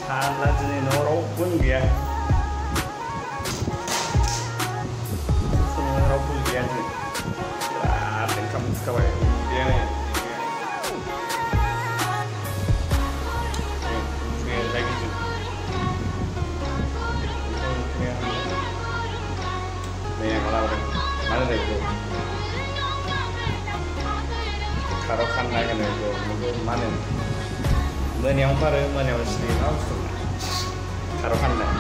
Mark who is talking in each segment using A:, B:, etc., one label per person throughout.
A: Hala diनै न'आव रावबो गैया रावबो गैया दिनै बिराद ओंखाम उखैखाबाय mana nih bro? Karo kanai kan bro, mungkin mana? Menyang pare, menyang sini langsung. Karo kanai.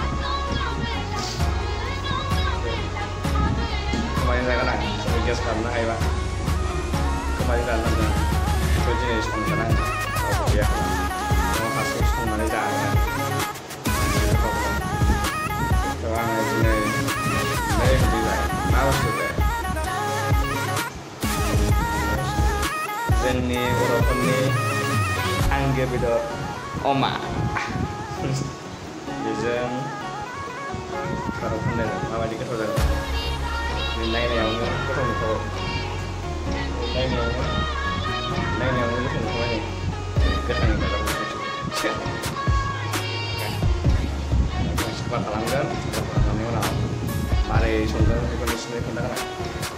A: Kemarin saya kan, sebagai sekarang ayo lah. Kemarin kan ada jenis konsenan, oh ya, mau kasih konsenan aja. Doang ini, ini desain, mau sudah. जोंनि बर'फोरनि आंगो बेदर अमा बेजों खारौ खान्दाय माबायदि गोथाव जागोन नायनायावनो गोथाव नुखाबाय नायनायावनो गोथाव नुखाबाय गोथांनि मादाव साफा खालामगोन साफा खालामनायनि उनाव मारै संगोन बेखौ निश्चित खोन्थागोन आं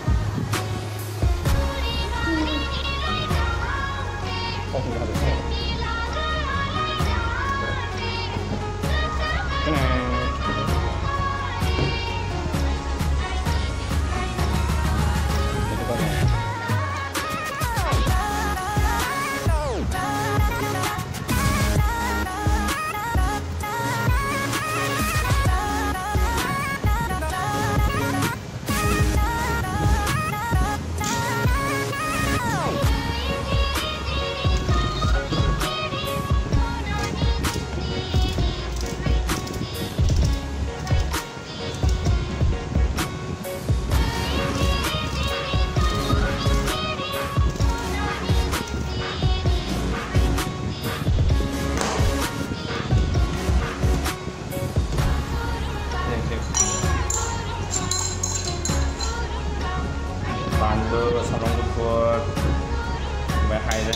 A: bantu sarung rumput bahaya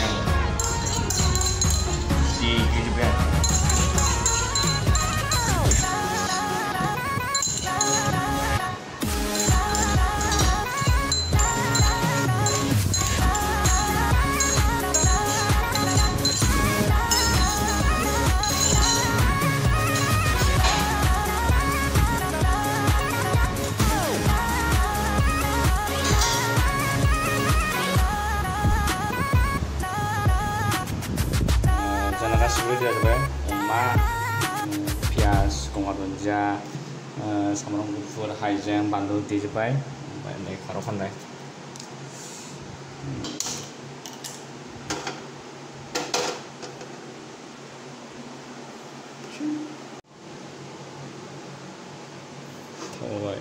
A: di juga गासिबो जाजोबबाय अमा पियास गंगार दुन्दिया सामब्राम गुफुर हाइजें बानलु देजोबबाय ओमफ्राय नै खारौ खान्दाय थावबाय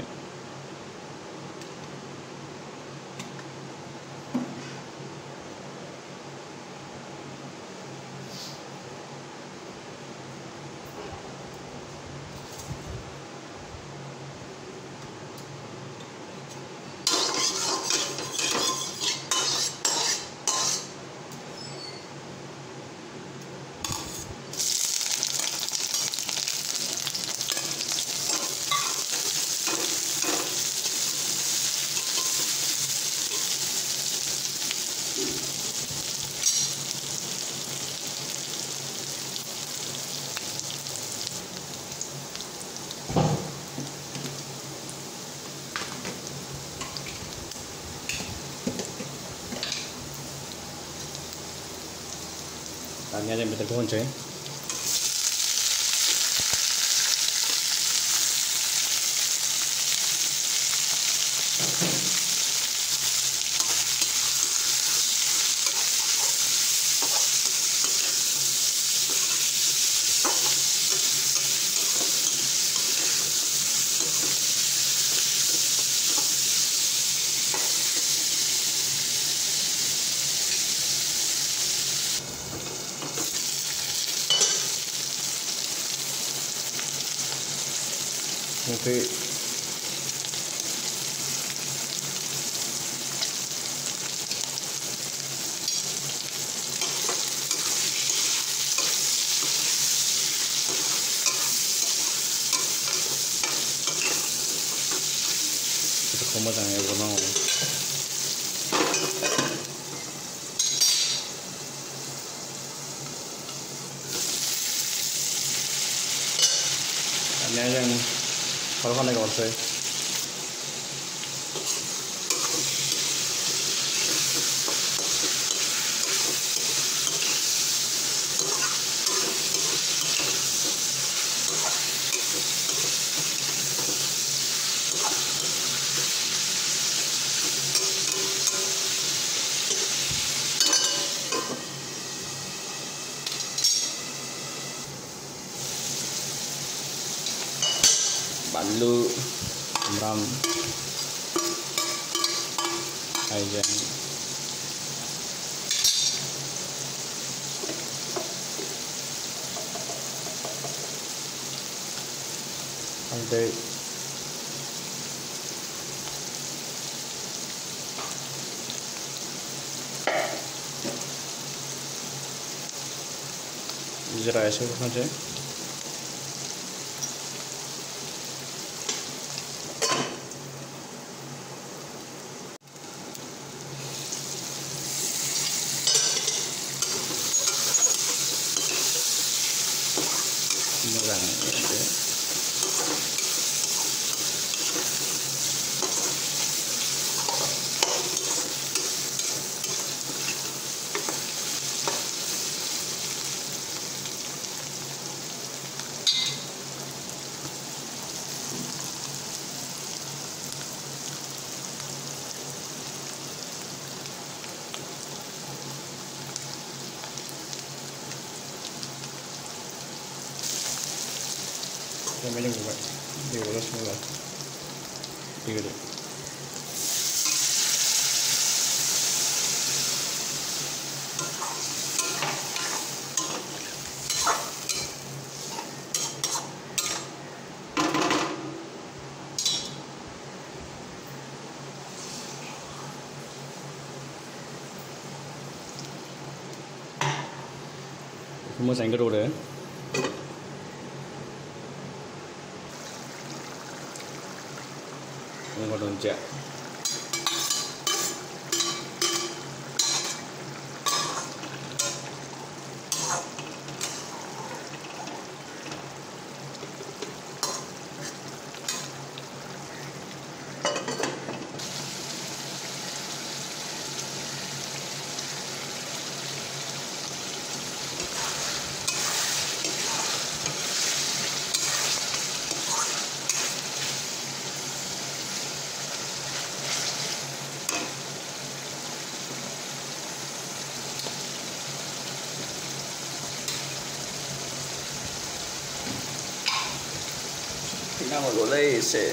A: Tanya aja betul kunci. Nanti बेखौ मोजाङै एवग्रोनांगौ दानिया जों खारौ खान्दायखौ हरसै बानलु सामब्राम हाइजें हालदै जिरा एसे होखानोसै मोजाङै एवदो Sampai jumpa di video selanjutnya. Moजाङै गोदौदो गंगार दुन्दिया Tinggal menggulai isi.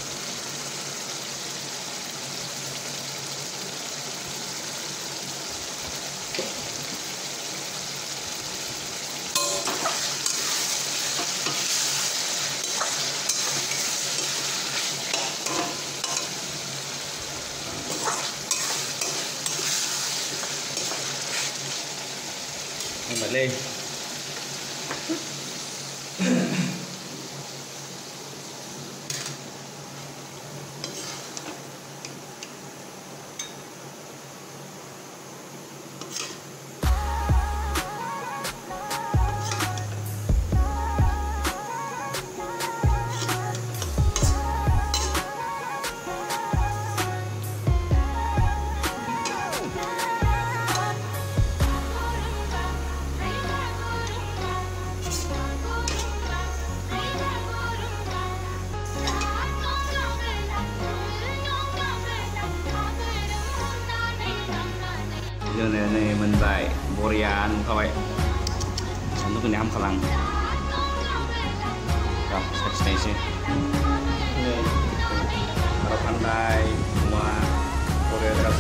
A: Balik. Ini mentai borian kawai untuk ini ham kalang kap stage ini harap pandai semua boria terus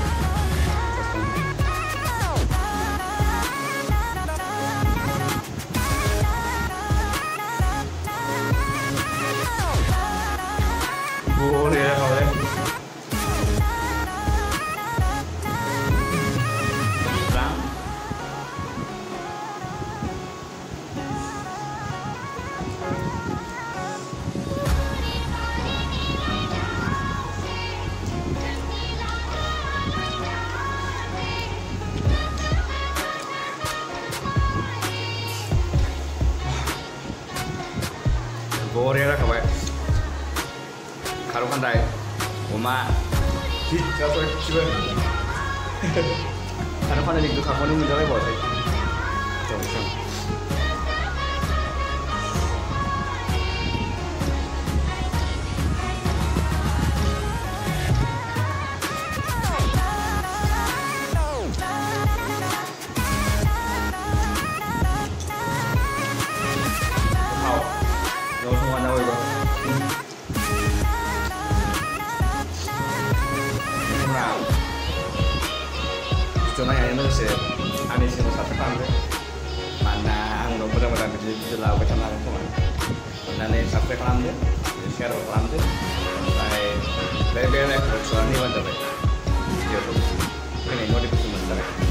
A: boria kawai बरिया जाखाबाय खारौ खान्दाय अमा हिट जाबाय गासिबो खारौ खान्दायनि गोखाखौनो मोनजालायबावासै नायनायजों लोगोसे आंनि चेनेलखौ साबसक्राइब खालामदो मानोना आंनाव मोजां मोजां भिडिअ लाबोबाय थानो हागोन खोमा अननानै साबसक्राइब खालामदो शेयारबो खालामदो ओमफ्राय बे बेल आइकनखौ थुनानै होबानो जाबाय भिडिअखौ फैनाय नटिफिकेसन मोननो थाखाय